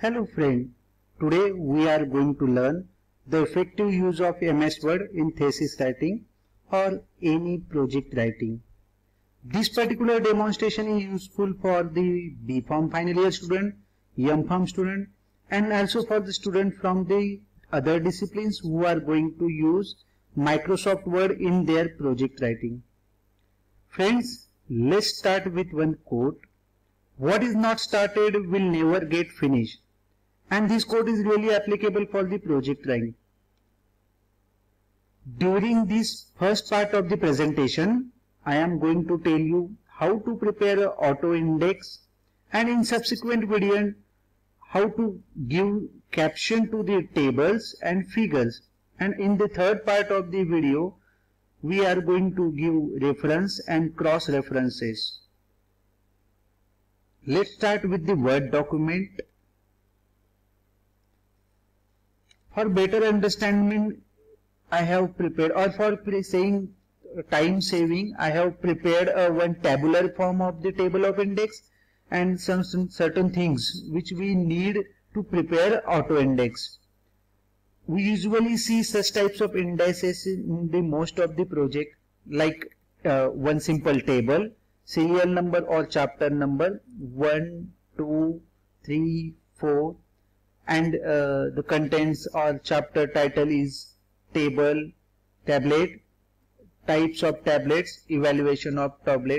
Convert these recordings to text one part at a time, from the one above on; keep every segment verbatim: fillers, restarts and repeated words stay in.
Hello friend, today we are going to learn the effective use of M S Word in thesis writing or any project writing. This particular demonstration is useful for the B Pharm final year student, M Pharm student and also for the student from the other disciplines who are going to use Microsoft Word in their project writing. Friends, let's start with one quote. What is not started will never get finished. And this quote is really applicable for the project writing. During this first part of the presentation, I am going to tell you how to prepare an auto index, and in subsequent video how to give caption to the tables and figures, and in the third part of the video we are going to give reference and cross references. Let's start with the Word document. For better understanding, I have prepared, or for saying time saving, I have prepared a one tabular form of the table of index and some, some certain things which we need to prepare auto index. We usually see such types of indices in the most of the project, like uh, one simple table, serial number or chapter number one, two, three, four, and uh, the contents or chapter title is table, tablet, types of tablets, evaluation of tablet.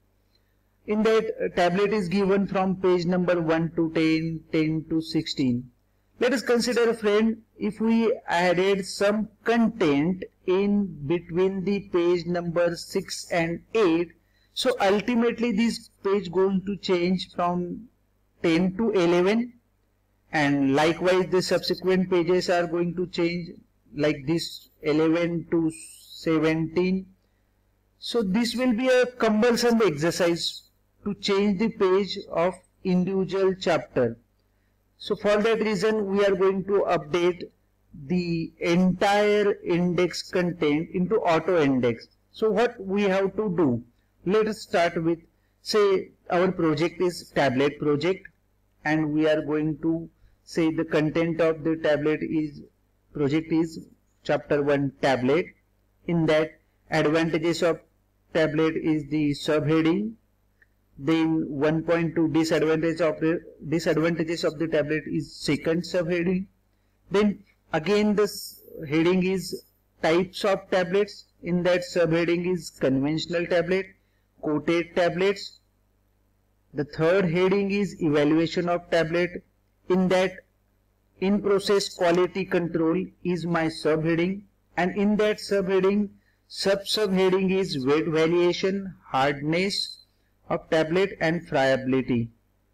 In that uh, tablet is given from page number one to ten, ten to sixteen. Let us consider a friend, if we added some content in between the page number six and eight, so ultimately this page going to change from ten to eleven, and likewise the subsequent pages are going to change like this eleven to seventeen. So this will be a cumbersome exercise to change the page of individual chapter. So for that reason we are going to update the entire index content into auto index. So what we have to do? Let us start with, say our project is tablet project, and we are going to say the content of the tablet is project is chapter one tablet. In that, advantages of tablet is the subheading. Then one point two disadvantage of the disadvantages of the tablet is second subheading. Then again this heading is types of tablets. In that subheading is conventional tablet, quoted tablets. The third heading is evaluation of tablet. In that, in process quality control is my subheading, and in that subheading, sub subheading is weight variation, hardness of tablet and friability.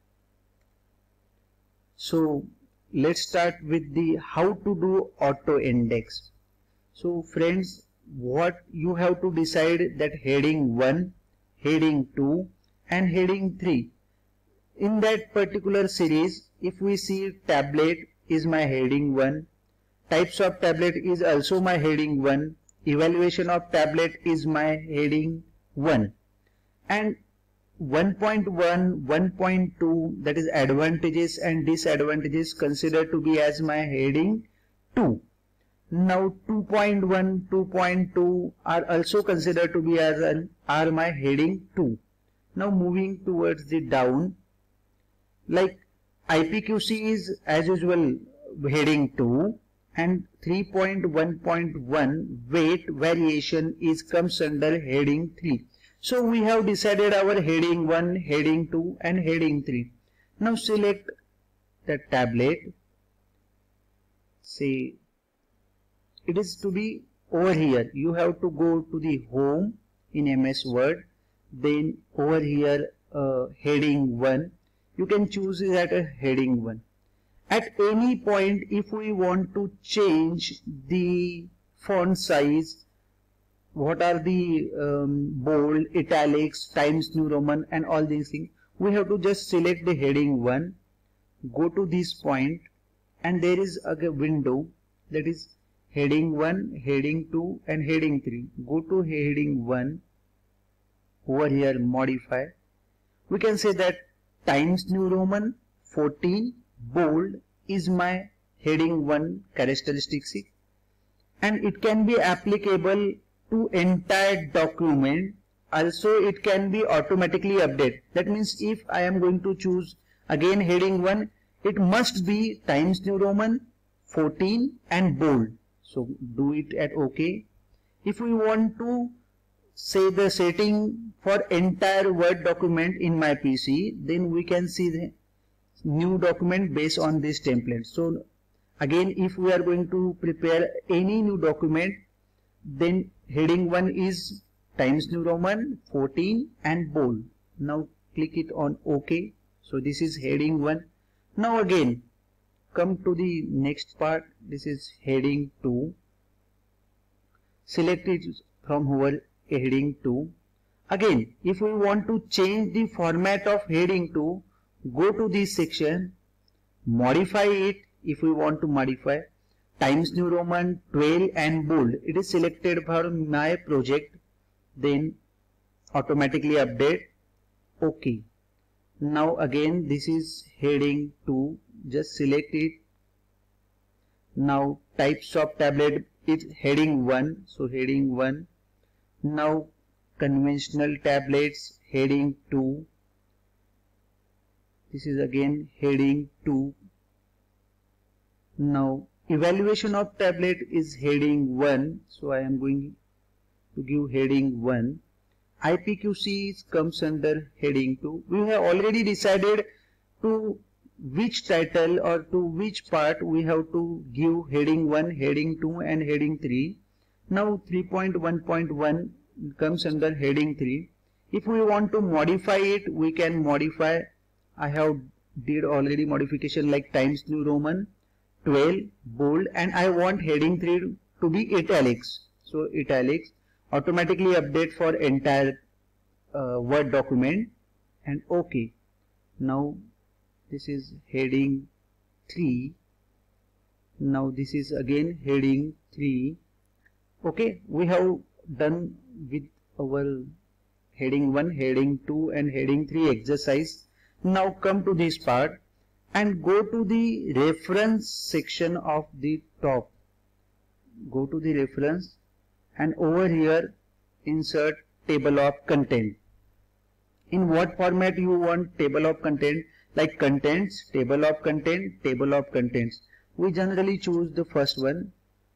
So let's start with the how to do auto index. So friends, what you have to decide that heading one, heading two and heading three. In that particular series, if we see tablet is my heading one, types of tablet is also my heading one, evaluation of tablet is my heading one, and one point one, one point two, that is advantages and disadvantages, considered to be as my heading two. Now two point one, two point two are also considered to be as an, are my heading two. Now moving towards the down, like I P Q C is as usual heading two, and three point one point one weight variation is comes under heading three. So we have decided our heading one, heading two and heading three. Now select the tablet. Say it is to be over here. You have to go to the home in M S Word, then over here uh, heading one. You can choose it at a heading one. At any point, if we want to change the font size, what are the um, bold, italics, Times New Roman and all these things, we have to just select the heading one, go to this point, and there is a window that is heading one, heading two and heading three. Go to heading one, over here modify. We can say that Times New Roman fourteen bold is my heading one characteristics, and it can be applicable to entire document. Also it can be automatically updated. That means if I am going to choose again heading one, it must be Times New Roman, fourteen and bold. So do it at OK. If we want to say the setting for entire Word document in my P C, then we can see the new document based on this template. So again, if we are going to prepare any new document, then heading one is Times New Roman, fourteen and bold. Now click it on OK. So this is heading one. Now again come to the next part. This is heading two. Select it from here, heading two. Again, if we want to change the format of heading two, go to this section, modify it. If we want to modify Times New Roman, twelve and bold, it is selected for my project, then automatically update. OK. Now again this is heading two, just select it. Now types of tablet is heading one, so heading one. Now conventional tablets, heading two. This is again heading two. Now evaluation of tablet is heading one, so I am going to give heading one. I P Q C comes under heading two. We have already decided to which title or to which part we have to give heading one, heading two and heading three. Now three point one point one comes under heading three. If we want to modify it, we can modify. I have did already modification like Times New Roman, twelve, bold, and I want heading three to be italics. So italics, automatically update for entire uh, Word document and OK. Now this is heading three. Now this is again heading three. OK, we have done with our heading one, heading two and heading three exercise. Now come to this part and go to the reference section of the top. Go to the reference and over here insert table of content. In what format you want table of content? Like contents, table of content, table of contents. We generally choose the first one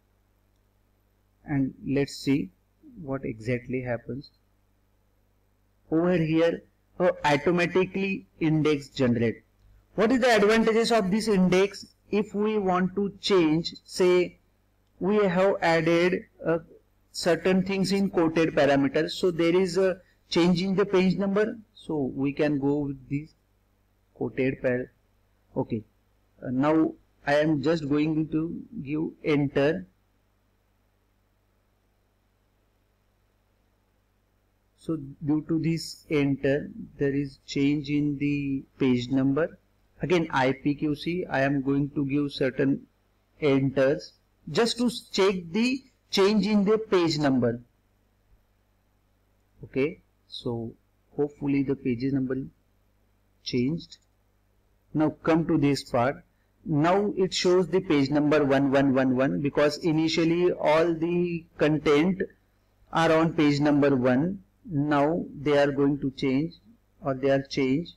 and let's see what exactly happens. Over here uh, automatically index generate. What is the advantages of this index? If we want to change, say we have added uh, certain things in quoted parameters, so there is a change in the page number, so we can go with this quoted par. Okay, uh, now I am just going to give enter. So due to this enter, there is change in the page number. Again I P Q C, I am going to give certain enters just to check the change in the page number. Okay, so hopefully the page number changed. Now come to this part. Now it shows the page number one one one one because initially all the content are on page number one. Now they are going to change or they are changed.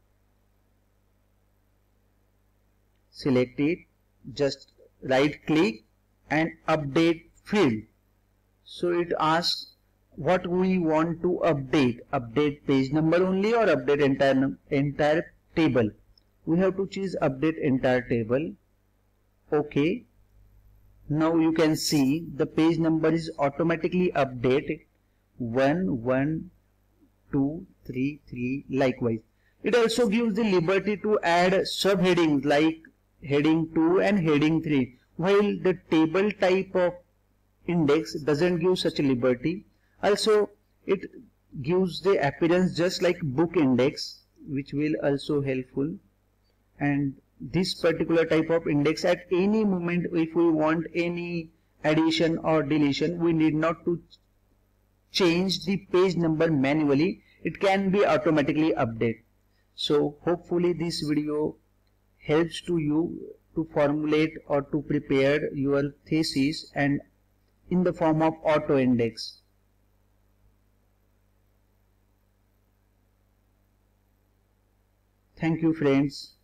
Select it, just right click and update field. So it asks what we want to update. Update page number only or update entire, entire table. We have to choose update entire table. Okay. Now you can see the page number is automatically updated. one, one, two, three, three, likewise. It also gives the liberty to add subheadings like heading two and heading three, while the table type of index doesn't give such a liberty. Also it gives the appearance just like book index, which will also helpful. And this particular type of index, at any moment if we want any addition or deletion, we need not to change the page number manually. It can be automatically updated. So hopefully this video helps to you to formulate or to prepare your thesis and in the form of auto index. Thank you friends.